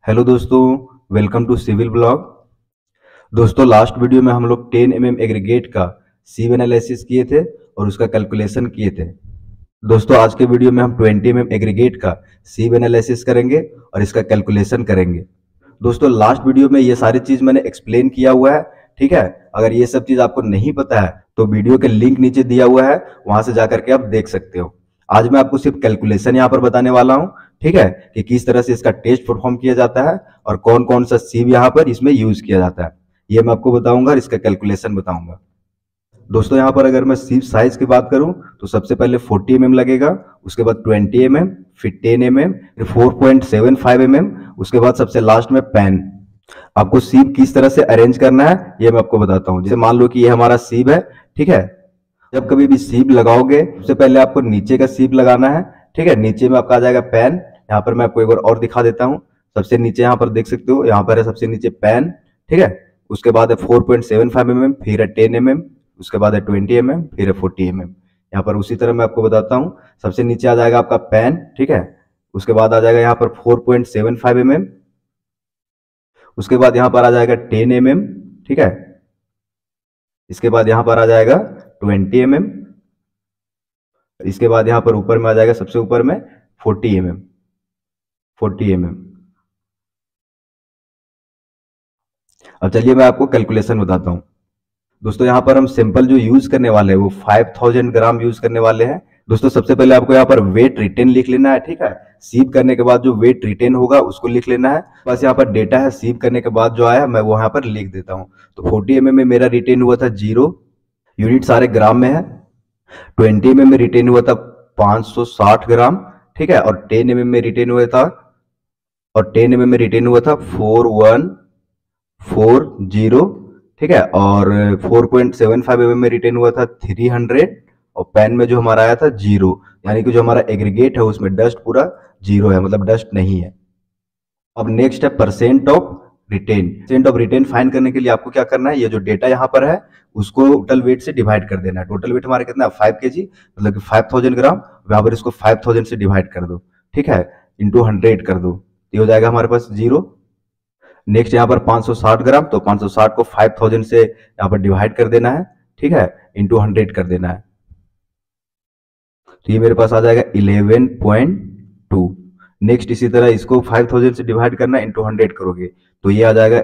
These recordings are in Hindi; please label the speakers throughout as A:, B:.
A: हेलो दोस्तों, वेलकम टू सिविल ब्लॉग। दोस्तों, लास्ट वीडियो में हम लोग 10 एग्रीगेट का सीव एनालिसिस किए थे और उसका कैलकुलेशन किए थे। दोस्तों, आज के वीडियो में हम 20 एग्रीगेट का सीव एनालिसिस करेंगे और इसका कैलकुलेशन करेंगे। दोस्तों, लास्ट वीडियो में ये सारी चीज मैंने एक्सप्लेन किया हुआ है, ठीक है। अगर ये सब चीज आपको नहीं पता है तो वीडियो के लिंक नीचे दिया हुआ है, वहां से जाकर के आप देख सकते हो। आज मैं आपको सिर्फ कैलकुलेशन यहाँ पर बताने वाला हूँ, ठीक है, कि किस तरह से इसका टेस्ट परफॉर्म किया जाता है और कौन कौन सा सीव यहाँ पर इसमें यूज किया जाता है, ये मैं आपको बताऊंगा और इसका कैलकुलेशन बताऊंगा। दोस्तों, यहाँ पर अगर मैं सीव साइज की बात करूं तो सबसे पहले 40 लगेगा, उसके बाद 20 फिर 10 फिर 4.75 उसके बाद सबसे लास्ट में पेन। आपको सीव किस तरह से अरेंज करना है ये मैं आपको बताता हूँ। जैसे मान लो कि ये हमारा सीव है, ठीक है। जब कभी भी सीव लगाओगे सबसे पहले आपको नीचे का सीव लगाना है, ठीक है। नीचे में आपका आ जाएगा पेन। यहाँ पर मैं आपको एक बार और दिखा देता हूँ। सबसे नीचे यहाँ पर देख सकते हो, यहाँ पर है सबसे नीचे पेन, ठीक है। उसके बाद है 4.75 फिर है 10 उसके बाद है 20 फिर है 40 यहाँ पर उसी तरह मैं आपको बताता हूँ। सबसे नीचे आ जाएगा आपका पेन, ठीक है। उसके बाद आ जाएगा यहाँ पर 4.75 उसके बाद यहाँ पर आ जाएगा 10 ठीक है। इसके बाद यहाँ पर आ जाएगा 20 इसके बाद यहाँ पर ऊपर में आ जाएगा सबसे ऊपर में 40 mm। अब चलिए मैं आपको कैलकुलेशन बताता हूँ। दोस्तों, यहाँ पर हम सिंपल जो यूज करने वाले हैं वो 5000 ग्राम यूज करने वाले हैं। दोस्तों, सबसे पहले आपको यहाँ पर वेट रिटेन लिख लेना है, ठीक है। सीव करने के बाद जो वेट रिटेन होगा उसको लिख लेना है। बस यहाँ पर डेटा है, सीव करने के बाद जो आया मैं वो यहाँ पर लिख देता हूँ। तो 40 में मेरा रिटेन हुआ था 0 यूनिट, सारे ग्राम में है। 20 में रिटेन हुआ था 560 ग्राम, ठीक है। और 10 में रिटेन हुआ था 4140, ठीक है। और 4.75 में रिटेन हुआ था 300 और पेन में जो हमारा आया था 0, यानी कि जो हमारा एग्रीगेट है उसमें डस्ट पूरा 0 है, मतलब डस्ट नहीं है। अब नेक्स्ट है percent of retain. Percent of retain find करने के लिए आपको क्या करना है, ये जो डेटा यहाँ पर है उसको टोटल वेट से डिवाइड कर देना है। टोटल वेट हमारा कितना है 5 kg, मतलब कि 5000 ग्राम। यहाँ पर इसको 5000 से डिवाइड कर दो, ठीक है, इंटू 100 कर दो, ये हो जाएगा हमारे पास 0। नेक्स्ट यहाँ पर 560 ग्राम, तो 560 को 5000 से यहाँ पर डिवाइड कर देना है, ठीक है, इंटू 100 कर देना है। तो ये मेरे पास आ जाएगा 11.2। नेक्स्ट इसी तरह इसको 5000 से डिवाइड करना है, इंटू 100 करोगे तो ये आ जाएगा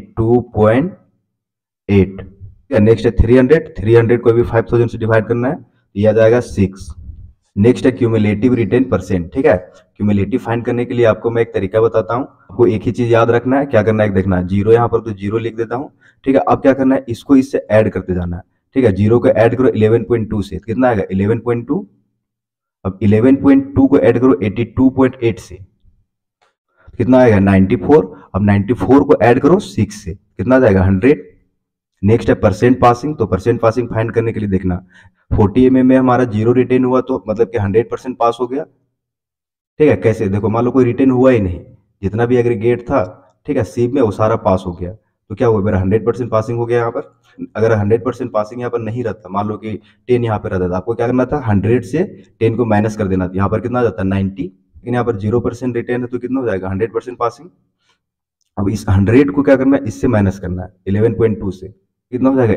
A: 82.8। नेक्स्ट है 300 को भी 5000 से डिवाइड करना है, तो ये आ जाएगा 6। नेक्स्ट है क्यूमुलेटिव रिटेन परसेंट, ठीक है। क्यूमुलेटिव फाइंड करने के लिए आपको मैं एक तरीका बताता हूँ। आपको एक ही चीज याद रखना है, क्या करना है देखना है, 0 यहाँ पर तो 0 लिख देता हूँ, ठीक है। अब क्या करना है, इसको इससे ऐड करते जाना है, ठीक है। 0 को ऐड करो 11.2 से, कितना आएगा 11.2। अब 11.2 को ऐड करो 82.8 से, कितना आएगा 94। अब 94 को ऐड करो 6 से, कितना आ जाएगा 100। नेक्स्ट है परसेंट पासिंग। तो परसेंट पासिंग फाइंड करने के लिए देखना 40 में हमारा 0 रिटेन हुआ तो मतलब कि 100% पास हो गया, ठीक है। कैसे देखो, मान लो कोई रिटेन हुआ ही नहीं, जितना भी एग्रीगेट था, ठीक है, सीव में वो सारा पास हो गया, तो क्या हुआ मेरा 100% पासिंग हो गया यहाँ पर। अगर 100% पासिंग यहाँ पर नहीं रहता, मान लो कि 10 यहाँ पर रहता था, आपको क्या करना था 100 से 10 को माइनस कर देना था, यहाँ पर कितना आ जाता 90। लेकिन यहाँ पर 0% रिटेन है तो कितना हो जाएगा 100% पासिंग। अब इस 100 को क्या करना है, इससे माइनस करना है 11.2 से, कितना हो जाएगा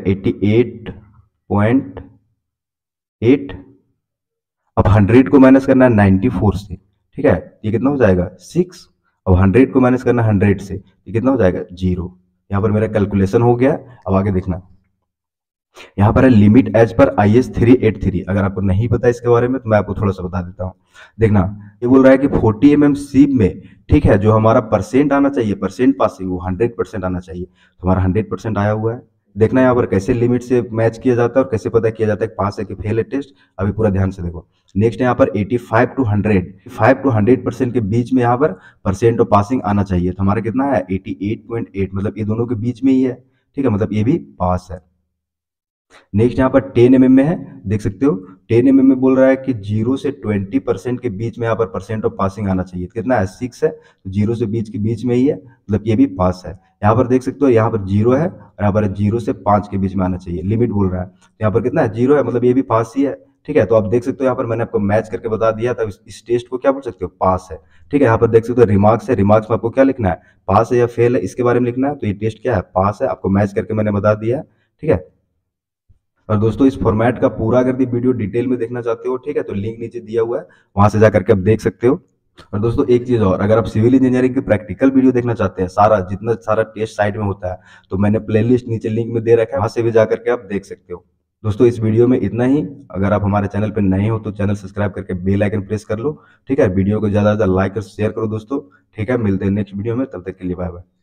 A: 88.8। अब 100 को माइनस करना है 94 से, ठीक है, ये कितना हो जाएगा 6। अब 100 को माइनस करना है 100 से, ये कितना हो जाएगा 0। यहाँ पर मेरा कैलकुलेशन हो गया। अब आगे देखना, यहाँ पर है लिमिट एज पर IS 383। अगर आपको नहीं पता इसके बारे में तो मैं आपको थोड़ा सा बता देता हूँ। देखना, ये बोल रहा है कि 40 सीव में, ठीक है, जो हमारा परसेंट आना चाहिए, परसेंट पासिंग, वो 100% आना चाहिए। तो हमारा 100% आया हुआ है। देखना यहाँ पर कैसे लिमिट से मैच किया जाता है और कैसे पता किया जाता है पास है कि फेल है टेस्ट। अभी पूरा ध्यान से देखो। नेक्स्ट यहाँ पर 85 टू 100% के बीच में यहाँ पर परसेंट ऑफ पासिंग आना चाहिए। तो हमारा कितना है 88.8, मतलब ये दोनों के बीच में ही है, ठीक है, मतलब ये भी पास है। नेक्स्ट यहाँ पर 10 में है, देख सकते हो 10 में बोल रहा है कि 0 से 20% के बीच में यहाँ पर परसेंट ऑफ पासिंग आना चाहिए। कितना है 6 है, तो 0 से बीच के बीच में ही है, मतलब ये भी पास है। यहाँ पर देख सकते हो, यहाँ पर 0 है और यहाँ पर 0 से 5 के बीच में आना चाहिए, लिमिट बोल रहा है। तो यहाँ पर कितना है 0 है, मतलब ये भी पास ही है, ठीक है, तो आप देख सकते हो यहाँ पर मैंने आपको मैच करके बता दिया था। इस टेस्ट को क्या बोल सकते हो, पास है। ठीक है, यहाँ पर देख सकते हो रिमार्क्स है, रिमार्क्स में आपको क्या लिखना है, पास है या फेल है, इसके बारे में लिखना है। तो ये टेस्ट क्या है, पास है, आपको मैच करके मैंने बता दिया है। ठीक है, और दोस्तों इस फॉर्मेट का पूरा अगर वीडियो डिटेल में देखना चाहते हो, ठीक है, तो लिंक नीचे दिया हुआ है, वहां से जाकर के आप देख सकते हो। और दोस्तों एक चीज और, अगर आप सिविल इंजीनियरिंग की प्रैक्टिकल वीडियो देखना चाहते हैं, सारा जितना सारा टेस्ट साइड में होता है, तो मैंने प्लेलिस्ट नीचे लिंक में दे रखा है, वहां से भी जाकर के आप देख सकते हो। दोस्तों इस वीडियो में इतना ही। अगर आप हमारे चैनल पर नए हो तो चैनल सब्सक्राइब करके बेल आइकन प्रेस कर लो। ठीक है, वीडियो को ज्यादा से ज्यादा लाइक और शेयर करो दोस्तों। ठीक है, मिलते हैं नेक्स्ट वीडियो में, तब तक के लिए बाय बाय।